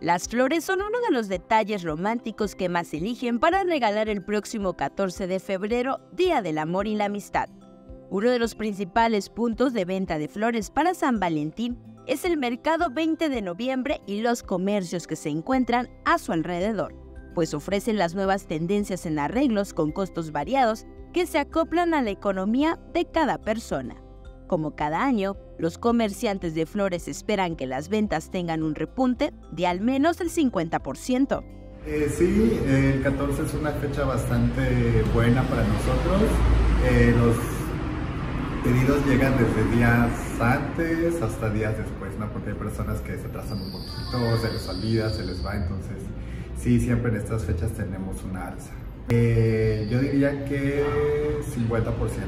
Las flores son uno de los detalles románticos que más eligen para regalar el próximo 14 de febrero, Día del Amor y la Amistad. Uno de los principales puntos de venta de flores para San Valentín es el mercado 20 de noviembre y los comercios que se encuentran a su alrededor, pues ofrecen las nuevas tendencias en arreglos con costos variados que se acoplan a la economía de cada persona. Como cada año, los comerciantes de flores esperan que las ventas tengan un repunte de al menos el 50%. Sí, el 14 es una fecha bastante buena para nosotros. Los pedidos llegan desde días antes hasta días después, ¿no? Porque hay personas que se atrasan un poquito, se les olvida, se les va, entonces sí, siempre en estas fechas tenemos una alza. Yo diría que 50%.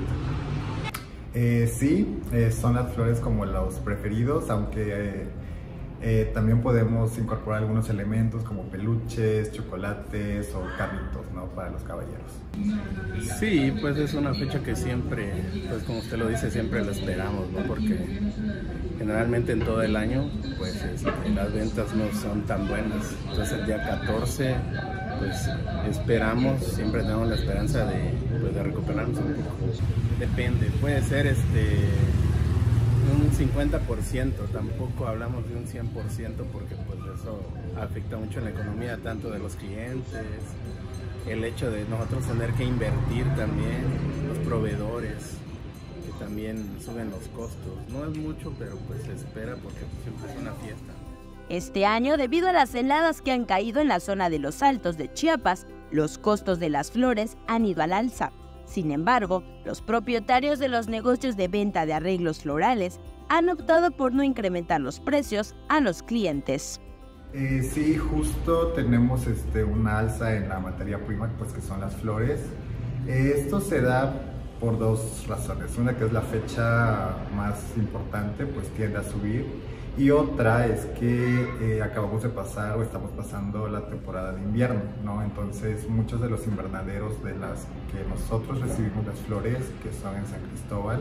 Sí, son las flores como los preferidos, aunque también podemos incorporar algunos elementos como peluches, chocolates o carritos, ¿no? Para los caballeros. Sí, pues es una fecha que siempre, pues como usted lo dice, siempre la esperamos, ¿no? Porque generalmente en todo el año, pues las ventas no son tan buenas. Entonces el día 14, pues esperamos, siempre tenemos la esperanza de recuperarnos un poco. Depende, puede ser un 50%, tampoco hablamos de un 100% porque pues eso afecta mucho en la economía, tanto de los clientes, el hecho de nosotros tener que invertir también, los proveedores, que también suben los costos. No es mucho, pero pues se espera porque siempre es una fiesta. Este año, debido a las heladas que han caído en la zona de los Altos de Chiapas, los costos de las flores han ido al alza. Sin embargo, los propietarios de los negocios de venta de arreglos florales han optado por no incrementar los precios a los clientes. Sí, justo tenemos una alza en la materia prima, pues que son las flores. Esto se da por dos razones. Una, que es la fecha más importante, pues tiende a subir. Y otra es que acabamos de pasar o estamos pasando la temporada de invierno, ¿no? Entonces muchos de los invernaderos de las que nosotros recibimos las flores, que son en San Cristóbal,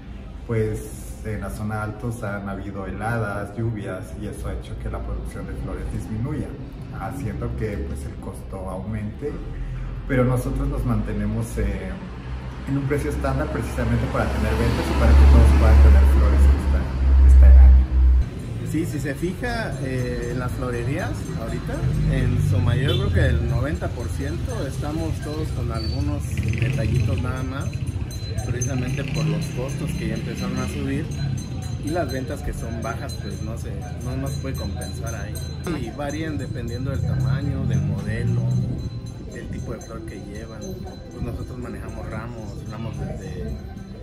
pues en la zona altos han habido heladas, lluvias, y eso ha hecho que la producción de flores disminuya, haciendo que pues el costo aumente, pero nosotros nos mantenemos en un precio estándar precisamente para tener ventas y para que todos puedan tener flores este año. Sí, si se fija en las florerías ahorita, en su mayor, creo que el 90% estamos todos con algunos detallitos nada más, precisamente por los costos que ya empezaron a subir y las ventas que son bajas, pues no nos puede compensar ahí. Y varían dependiendo del tamaño, del modelo, del tipo de flor que llevan. Pues nosotros manejamos ramos desde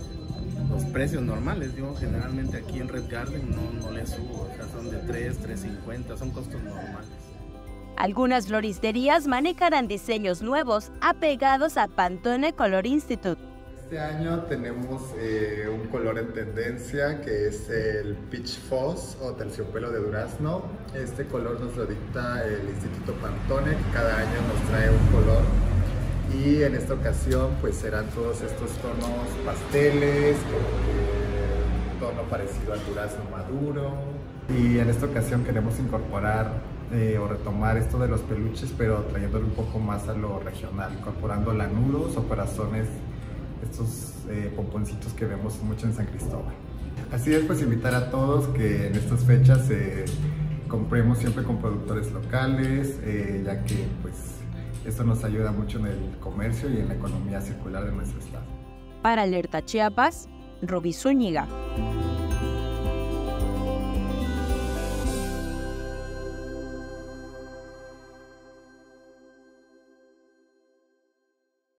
los precios normales. Yo generalmente aquí en Red Garden no les subo, o sea, son de 3.50, son costos normales. Algunas floristerías manejarán diseños nuevos apegados a Pantone Color Institute. Este año tenemos un color en tendencia que es el Peach Fuzz o terciopelo de durazno. Este color nos lo dicta el Instituto Pantone, que cada año nos trae un color. Y en esta ocasión pues serán todos estos tonos pasteles, un tono parecido al durazno maduro. Y en esta ocasión queremos incorporar o retomar esto de los peluches, pero trayéndolo un poco más a lo regional, incorporando lanudos o corazones, estos pomponcitos que vemos mucho en San Cristóbal. Así es, pues invitar a todos que en estas fechas compremos siempre con productores locales, ya que pues esto nos ayuda mucho en el comercio y en la economía circular de nuestro estado. Para Alerta Chiapas, Roby Zúñiga.